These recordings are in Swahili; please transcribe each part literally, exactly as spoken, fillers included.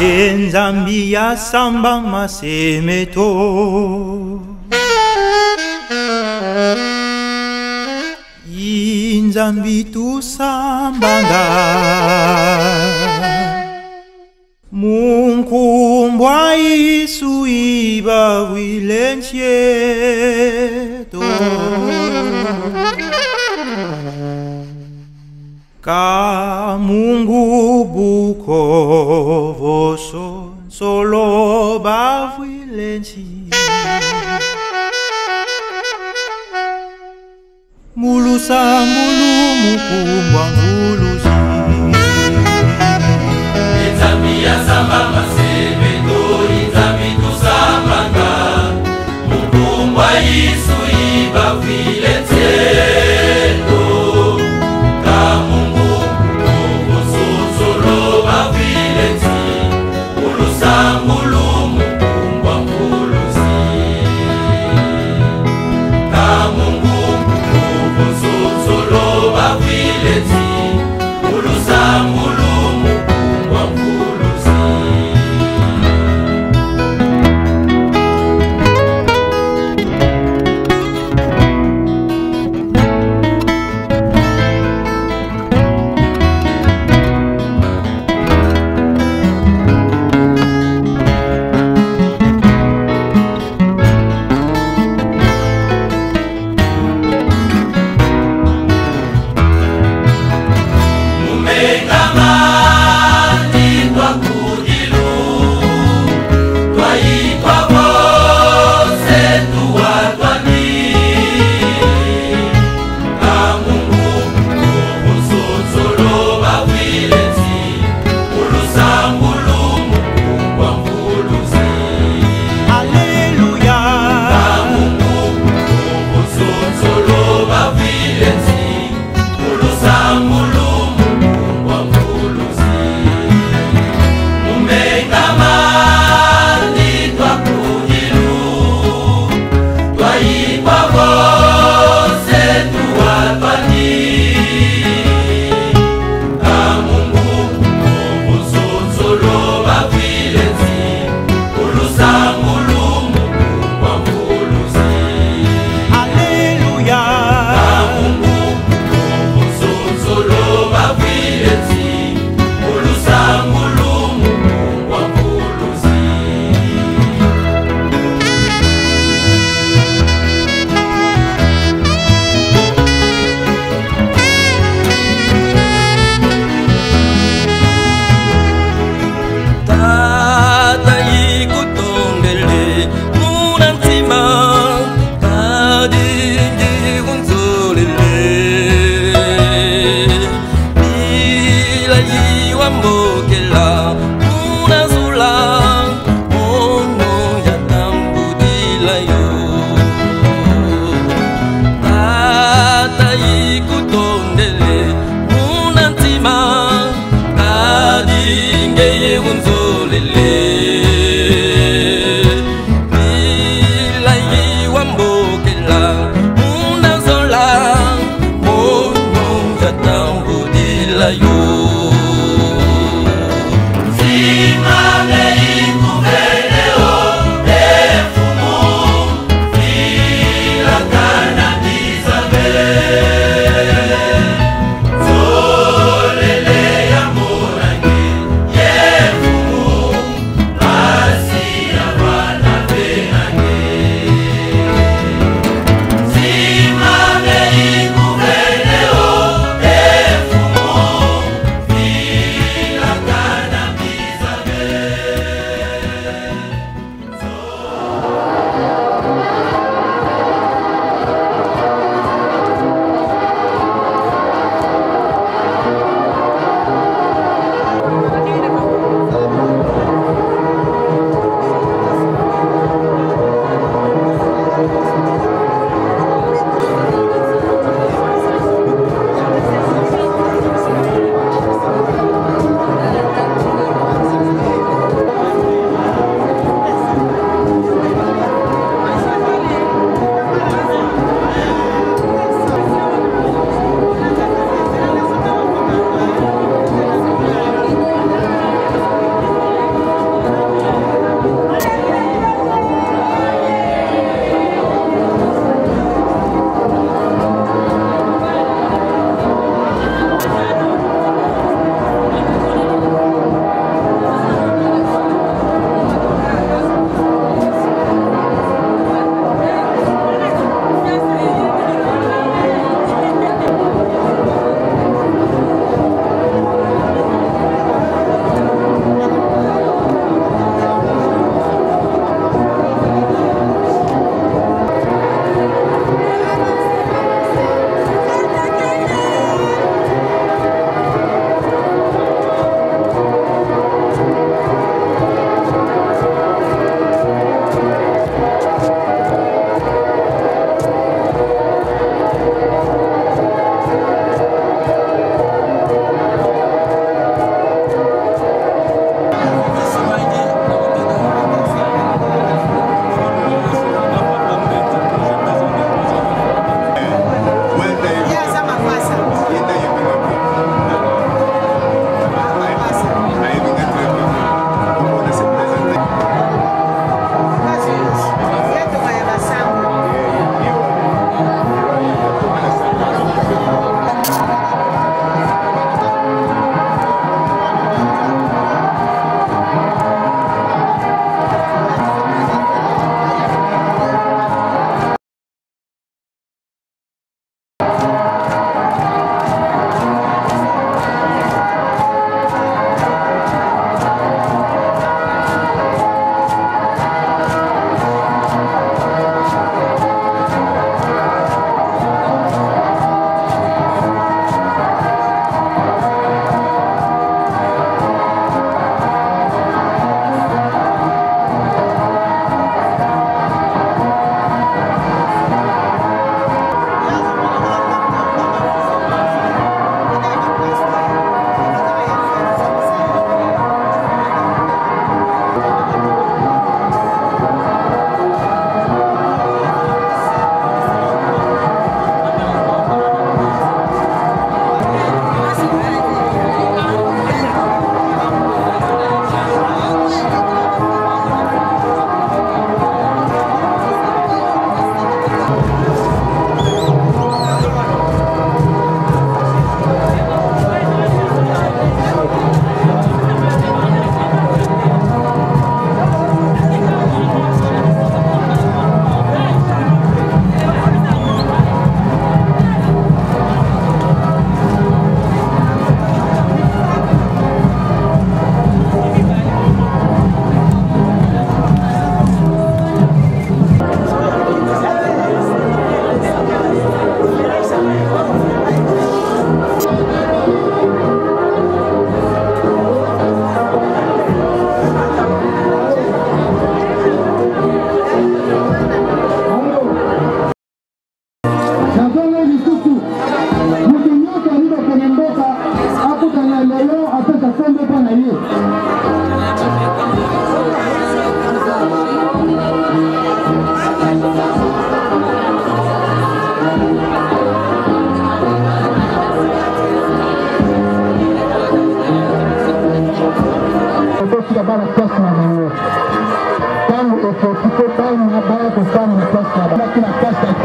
Enzambi ya samba masemeto Inzambi tu sambanga Munkumbwa isu iba wilenchieto Ka Mungu buko voso solo ba wilenchi Mulusa mulu mukumbwa mulusi Inzambi ya samba masemeto Inzambi tu sambanga Mukumbwa isu iba wilenchieto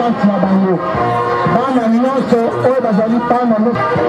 présence na bango bana nyonso oyo bazali pana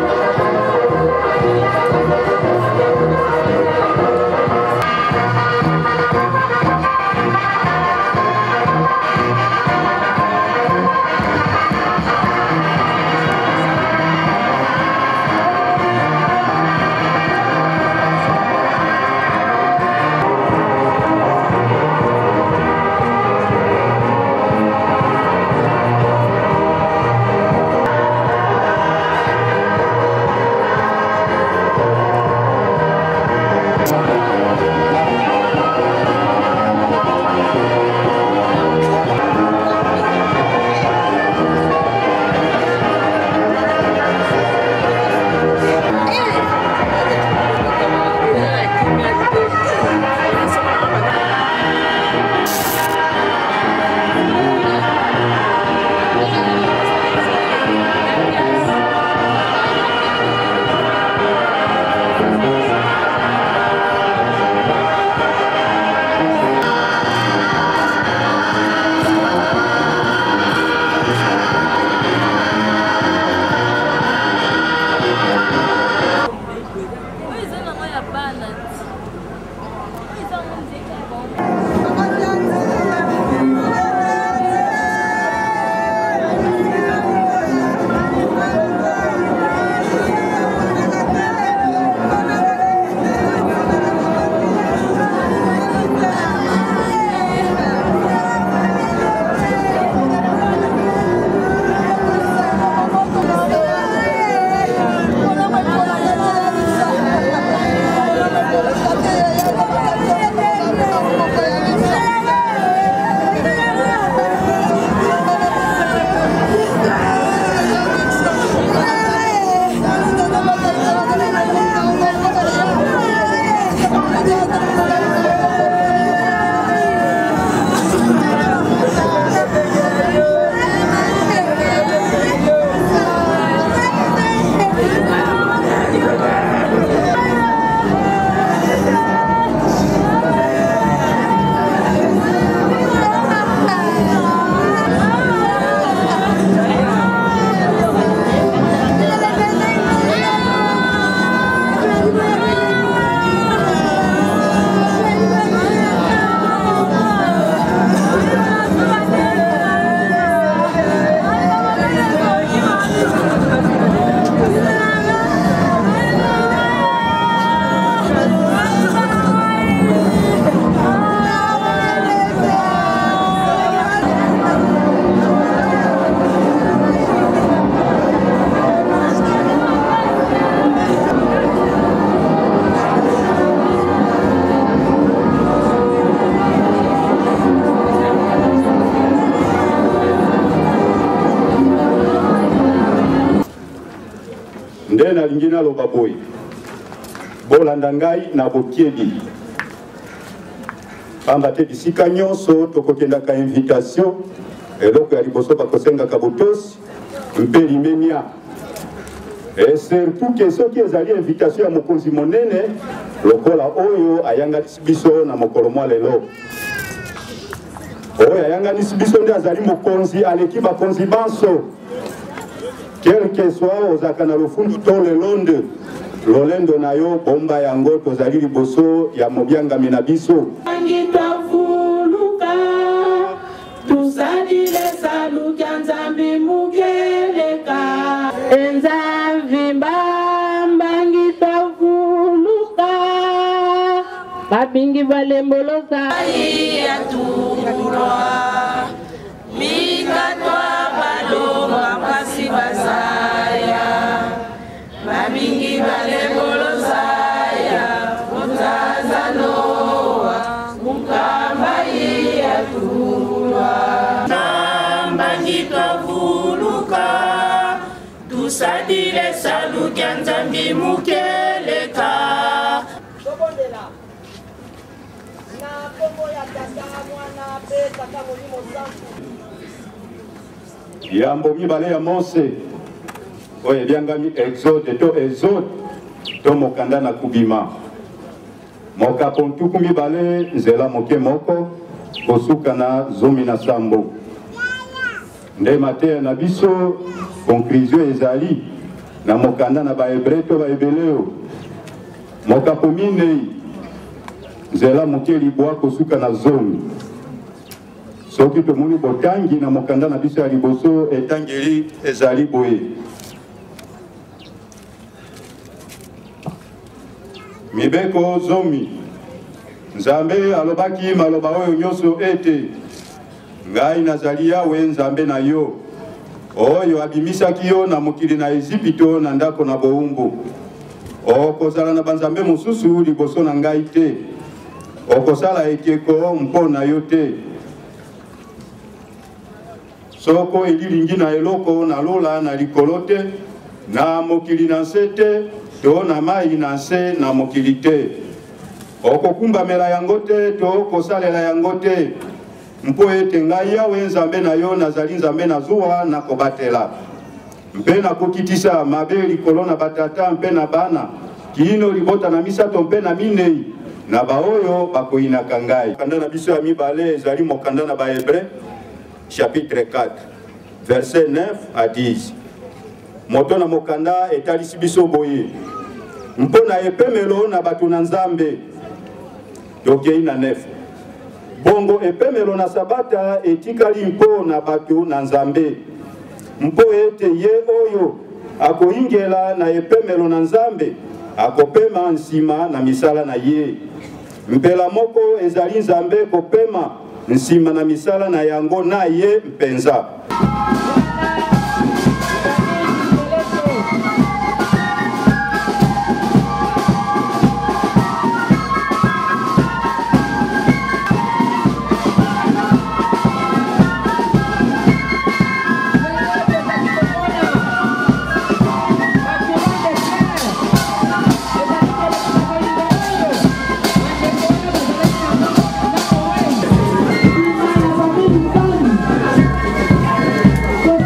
ndena lingina loba boy bolanda ngai na bokiedi pamba te bisika nyonso tokokenda ka invitation eloko ya liboso bakosenga kabotosi mpe limemia et surtout que soki ezali invitation ya mokonzi monene lokola oyo ayanganisi biso na mokolo mwa lelo oyo ayanganisi biso nde azali mokonzi aleki bakonzi banso quel que soit ozaka na lofundu to lelonde lolendo na yo bomba yango tozali liboso ya mobiangami na biso Babingi balembolosa ya turwa mikatwa balonga pasi basaya babingi balembolosa ya utaza noa mukamba ya turwa nambangi twavuluka tusadile salukya nzambi mukeleka yambo mibale ya Mose oye byangami exode to exode to mokanda na kubima mokapo ntuku mibale nzela moke moko kosuka na zomi na sambo nde mateya na biso conclusion ezali na mokanda na bahebre to baebeleo mokapo minei nzela moke libwa kosuka na zomi soki tomoni botangi na mokanda na biso ya liboso etangeli ezali boye mibeko zomi nzambe alobaki maloba oyo nyonso ete ngai nazali yawe nzambe na yo oyo abimisaki yo na mokili na Ezipito na ndako na bowumbu okozala na banzambe mosusu liboso na ngai te okosala ekeko mpo na yo te soko elilingi na eloko na lola na likolo te na mokili na nse te to na mai na nse na mokili te okokumbamela yango te to kosalela yango te mpo ete ngai yawe nzambe na yo nazali nzambe na zuwa na kobatela mpe na kokitisa mabe likolo na batata mpe na bana kino libota na misato mpe na minei na baoyo bakoyinaka ngai kanda na biso ya mibale ezali mokanda na bahebre chapitre quatre verset neuf à dix moto na mokanda etalisi biso boye mpo na epemelo na bato na nzambe tokei na neuf bongo epemelo na sabata etikali mpo na bato na nzambe mpo ete ye oyo akoingela na epemelo na nzambe akopema nsima na misala na ye mpela moko ezali nzambe kopema nsima na misala na yango na ye mpenza Thank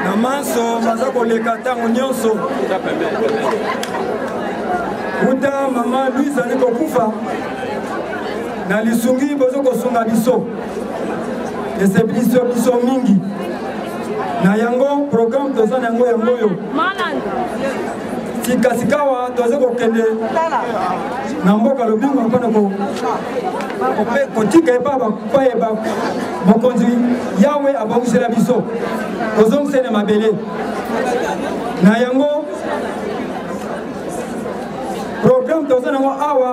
na manso maza koleka ntango nyonso kuta mama Louise ali kokufa na lisungi bozo kosunga biso esepiliso biso mingi na yango programme toza na yango yango yo sikasikawa toza kokende na mboka lobingo mpona kotika epa bayeba mokonzi yawe abongisela biso kozongisene mabele na yango programme toza nango awa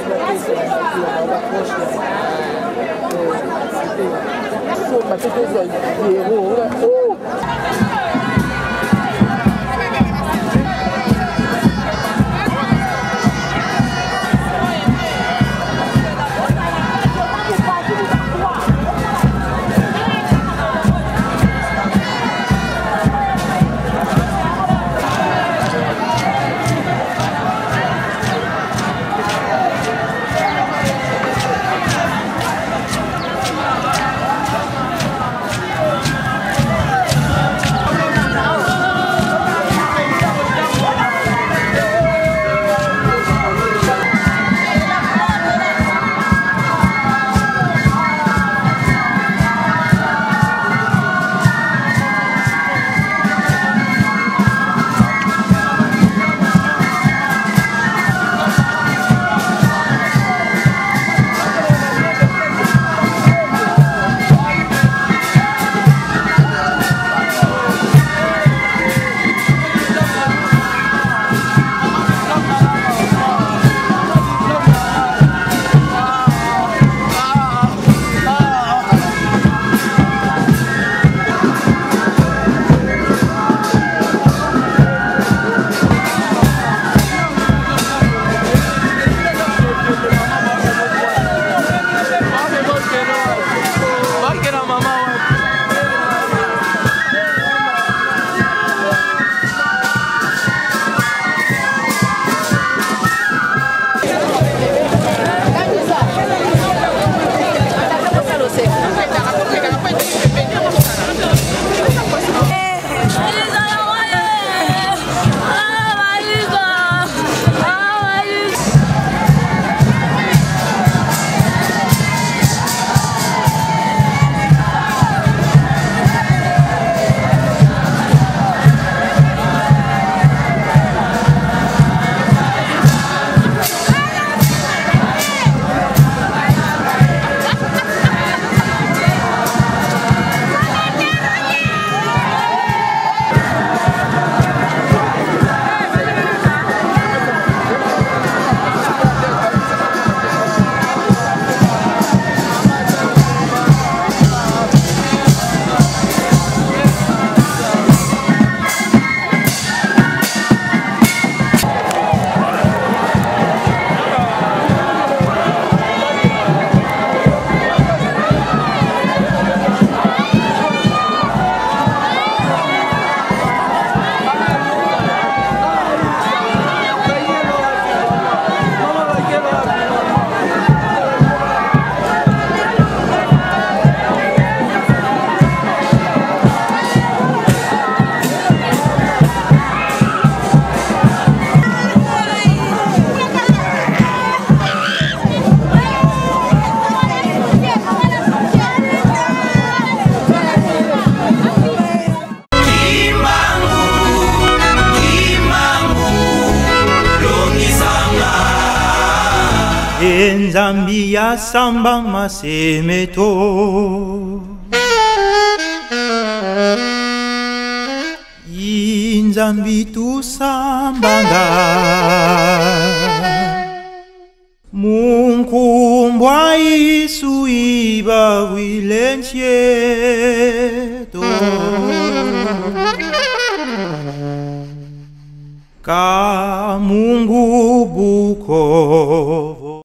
Nzambi ya samba masemeto Nzambi tu sambanga Munkumbwa Yesu iba wilencheto Ka Mungu buko